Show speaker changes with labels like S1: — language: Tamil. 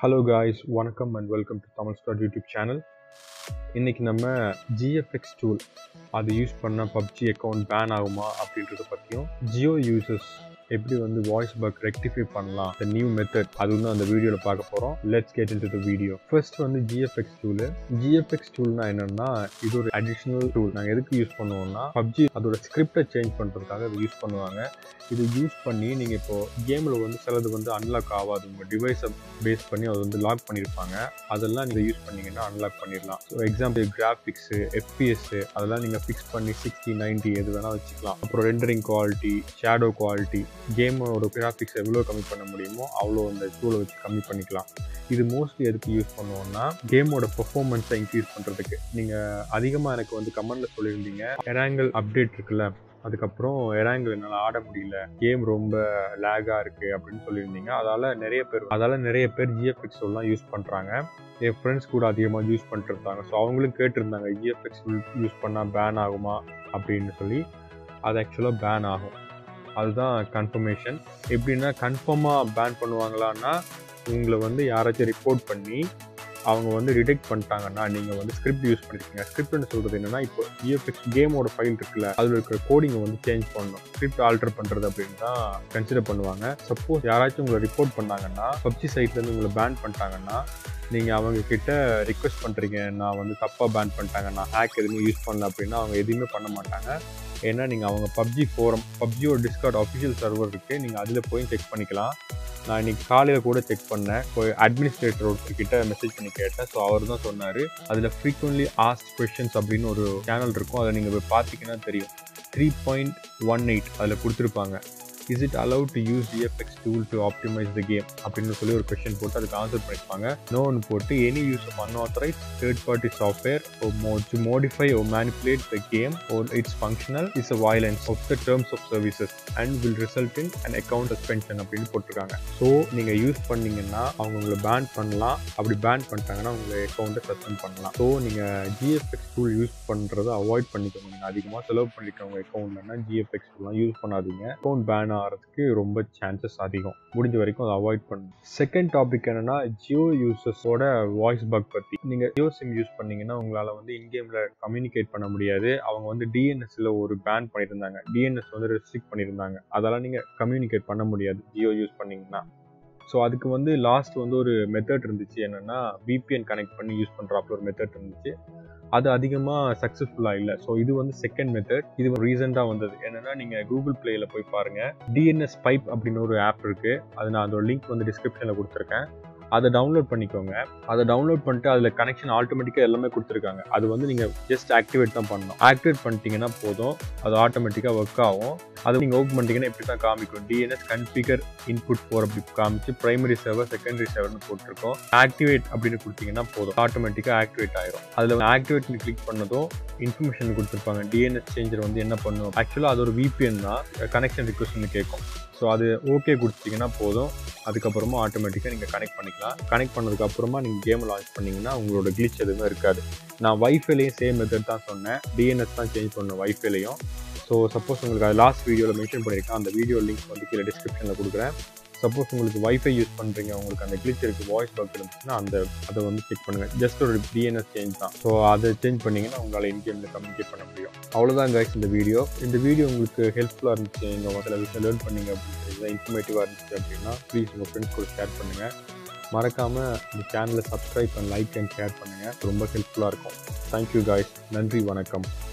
S1: Hello guys, வணக்கம் and welcome to TamilSquad YouTube channel. இன்னைக்கு நம்ம GFX tool அது யூஸ் பண்ண PUBG account ban ஆகுமா அப்படின்றத பத்தியும் Jio users எப்படி வந்து voice bug rectify பண்ணலாம் the new method அது வந்து அந்த வீடியோல பார்க்க போறோம். Let's get into the video. First வந்து GFX toolனா என்னன்னா இது ஒரு additional tool. நாங்க எதுக்கு யூஸ் பண்ணுவோம்னா PUBG அதோட ஸ்கிரிப்டை சேஞ்ச் பண்றதுக்காக இது யூஸ் பண்ணுவாங்க. இது யூஸ் பண்ணி நீங்க இப்போ கேம்ல வந்து சிலது வந்து அன்லாக் ஆகாது, உங்க டிவைஸை பேஸ் பண்ணி அது வந்து லாக் பண்ணிருப்பாங்க. அதெல்லாம் நீங்க யூஸ் பண்ணீங்கன்னா அன்லாக் பண்ணிடலாம். ஸோ எக்ஸாம்பிள் கிராஃபிக்ஸ், FPS அதெல்லாம் நீங்க ஃபிக்ஸ் பண்ணி 60, 90 எது வேணா வச்சுக்கலாம். அப்புறம் ரெண்டரிங் குவாலிட்டி, ஷேடோ குவாலிட்டி, கேமோட கிராஃபிக்ஸ் எவ்வளோ கம்மி பண்ண முடியுமோ அவ்வளோ அந்த டூலை வச்சு கம்மி பண்ணிக்கலாம். இது மோஸ்ட்லி எதுக்கு யூஸ் பண்ணுவோம்னா கேமோட பெர்ஃபார்மன்ஸை இன்க்ரீஸ் பண்றதுக்கு. நீங்க அதிகமாக எனக்கு வந்து கமெண்ட்ல சொல்லியிருந்தீங்க எராங்கல் அப்டேட் இருக்குல்ல, அதுக்கப்புறம் எராங்கல் என்னால் ஆட முடியல, கேம் ரொம்ப லேகா இருக்கு அப்படின்னு சொல்லியிருந்தீங்க. அதால நிறைய பேர் GFX எல்லாம் யூஸ் பண்றாங்க. என் ஃப்ரெண்ட்ஸ் கூட அதிகமாக யூஸ் பண்ணிட்டு இருந்தாங்க. ஸோ அவங்களும் கேட்டிருந்தாங்க GFX யூஸ் பண்ணால் பேன் ஆகுமா அப்படின்னு சொல்லி. அது ஆக்சுவலாக பேன் ஆகும். அதுதான் கன்ஃபர்மேஷன். எப்படின்னா கன்ஃபார்மாக பேன் பண்ணுவாங்களான்னா உங்களை வந்து யாராச்சும் ரிப்போர்ட் பண்ணி அவங்க வந்து டிடெக்ட் பண்ணிட்டாங்கன்னா நீங்கள் வந்து ஸ்கிரிப்ட் யூஸ் பண்ணிருக்கீங்க. ஸ்கிரிப்ட்னு சொல்கிறது என்னன்னா, இப்போ GFX கேமோட ஃபைல் இருக்குல்ல, அதில் இருக்கிற கோடிங்கை வந்து சேஞ்ச் பண்ணணும், ஸ்கிரிப்ட் ஆல்டர் பண்ணுறது அப்படின்னு தான் கன்சிடர் பண்ணுவாங்க. சப்போஸ் யாராச்சும் உங்களை ரிப்போர்ட் பண்ணாங்கன்னா, PUBG சைட்லேருந்து உங்களை பேன் பண்ணிட்டாங்கன்னா, நீங்கள் அவங்க கிட்ட ரிக்வெஸ்ட் பண்ணுறீங்க, நான் வந்து தப்பாக பேன் பண்ணிட்டாங்க, நான் ஹேக் எதுவுமே யூஸ் பண்ணல அப்படின்னா அவங்க எதுவுமே பண்ண மாட்டாங்க. ஏன்னா நீங்கள் அவங்க PUBG ஃபோரம், PUBGயோட டிஸ்கார்ட் அஃபிஷியல் சர்வர் இருக்குது, நீங்கள் அதில் போய் செக் பண்ணிக்கலாம். நான் இன்னைக்கு காலையில் கூட செக் பண்ணேன், போய் அட்மினிஸ்ட்ரேட்டர் ஒருத்தர்கிட்ட மெசேஜ் பண்ணி கேட்டேன். ஸோ அவர் தான் சொன்னார், அதில் ஃப்ரீக்வென்ட்லி ஆஸ்க் கொஸ்டின்ஸ் அப்படின்னு ஒரு சேனல் இருக்கும், அதை நீங்கள் போய் பார்த்தீங்கன்னா தெரியும். 3.18 அதில் கொடுத்துருப்பாங்க, is it allowed to use GFX tool to optimize the game அப்படின்னு சொல்லி ஒரு கொஸ்டின் போட்டு அதுக்கு ஆன்சர் பண்ணியிருப்பாங்க. நோன்னு போட்டு any use of unauthorized third party software to modify or manipulate the game or its functional is a violation of the terms of services and will result in an account suspension அப்படின்னு போட்டிருக்காங்க. ஸோ நீங்கள் யூஸ் பண்ணீங்கன்னா அவங்க உங்களை பேன் பண்ணலாம். அப்படி பேன் பண்ணிட்டாங்கன்னா உங்களை அக்கௌண்ட்டை சஸ்பெண்ட் பண்ணலாம். ஸோ நீங்கள் GFX tool யூஸ் பண்ணுறதை அவாய்ட் பண்ணிக்கோங்க. நீங்கள் அதிகமாக செலவு பண்ணிக்கோங்க அக்கௌண்ட்லன்னா GFX toolலாம் யூஸ் பண்ணாதீங்க. அக்கௌண்ட் பேன் ஆகிறதுக்கு ரொம்ப சான்சஸ் அதிகம். முடிஞ்ச வரைக்கும் அதை அவாய்ட் பண்ணுங்க. செகண்ட் டாபிக் என்னன்னா ஜியோ யூசர்ஸோட வாய்ஸ் பக் பத்தி. நீங்க ஜியோ சிம் யூஸ் பண்ணீங்கன்னா உங்களால வந்து இன்கேம்ல கம்யூனிகேட் பண்ண முடியாது. அவங்க வந்து DNSல ஒரு பேன் பண்ணியிருந்தாங்க, DNS வந்து ரெஸ்ட்ரிக்ட் பண்ணியிருந்தாங்க. அதெல்லாம் நீங்க கம்யூனிகேட் பண்ண முடியாது ஜியோ யூஸ் பண்ணீங்கன்னா. ஸோ அதுக்கு வந்து லாஸ்ட் வந்து ஒரு மெத்தட் இருந்துச்சு, என்னன்னா VPN கனெக்ட் பண்ணி யூஸ் பண்றாப்புல ஒரு மெத்தட் இருந்துச்சு. அது அதிகமாக சக்ஸஸ்ஃபுல்லாக இல்லை. ஸோ இது வந்து செகண்ட் மெத்தட். இது ரீசெண்டாக வந்தது. என்னன்னா நீங்கள் கூகுள் பிளேயில் போய் பாருங்க, DNS பைப் அப்படின்னு ஒரு ஆப் இருக்கு. அது நான் அதோட லிங்க் வந்து டிஸ்கிரிப்ஷனில் கொடுத்துருக்கேன். அதை டவுன்லோட் பண்ணிக்கோங்க. அதை டவுன்லோட் பண்ணிட்டு அதில் கனெக்ஷன் ஆட்டோமேட்டிக்காக எல்லாமே கொடுத்துருக்காங்க. அது வந்து நீங்கள் ஜஸ்ட் ஆக்டிவேட் தான் பண்ணணும். ஆக்டிவேட் பண்ணிட்டீங்கன்னா போதும், அது ஆட்டோமேட்டிக்காக ஒர்க் ஆகும். அது நீங்கள் ஓப்பன் பண்ணிட்டீங்கன்னா இப்படி தான் காமிக்கும், DNS கன்ஃபிகர் இன்புட் 4 அப்படி காமிச்சு பிரைமரி சர்வர், செகண்டரி சர்வர்னு போட்டிருக்கோம். ஆக்டிவேட் அப்படின்னு கொடுத்தீங்கன்னா போதும், ஆட்டோமேட்டிக்காக ஆக்டிவேட் ஆயிரும். அதில் ஆக்டிவேட் கிளிக் பண்ணதும் இன்ஃபர்மேஷன் கொடுத்துருப்பாங்க. DNS சேஞ்சர் வந்து என்ன பண்ணும், ஆக்சுவலாக அது ஒரு VPN தான், கனெக்ஷன் ரிக்வெஸ்ட்னு கேட்கும். ஸோ அது ஓகே கொடுத்தீங்கன்னா போதும், அதுக்கப்புறமா ஆட்டோமேட்டிக்காக நீங்கள் கனெக்ட் பண்ணிக்கலாம். கனெக்ட் பண்ணதுக்கப்புறமா நீங்கள் கேம் லான்ச் பண்ணிங்கன்னா உங்களோட கிளிச் எதுவுமே இருக்காது. நான் வைஃபைலையும் சேம் மெத்தட் தான் சொன்னேன், DNS தான் சேஞ்ச் பண்ணணும் வைஃபைலையும். ஸோ சப்போஸ் உங்களுக்கு அது லாஸ்ட் வீடியோவில் மென்ஷன் பண்ணியிருக்கேன், அந்த வீடியோ லிங்க் வந்து கீழே டிஸ்கிரிப்ஷனில் கொடுக்குறேன். சப்போஸ் உங்களுக்கு வைஃபை யூஸ் பண்ணுறீங்க, உங்களுக்கு அந்த கிளிச் இருக்குது, வாய்ஸ் பக் இருந்துச்சுன்னா அதை வந்து செக் பண்ணுங்கள். ஜஸ்ட் ஒரு DNS சேஞ்ச் தான். ஸோ அதை சேஞ்ச் பண்ணிங்கன்னா உங்களால் இன்கேமில் கம்யூனிகேட் பண்ண முடியும். அவ்வளோதான் கைஸ் இந்த வீடியோ உங்களுக்கு ஹெல்ப்ஃபுல்லாக இருந்துச்சு, நீங்கள் சில விஷயம் லேர்ன் பண்ணீங்க அப்படின்னு இன்ஃபர்மேட்டிவாக இருந்துச்சு அப்படின்னா ப்ளீஸ் உங்கள் ஃப்ரெண்ட்ஸ் கூட ஷேர் பண்ணுங்கள். மறக்காமல் இந்த சேனலை subscribe and like and share பண்ணுங்கள், ரொம்ப ஹெல்ப்ஃபுல்லாக இருக்கும். தேங்க்யூ கைஸ், நன்றி, வணக்கம்.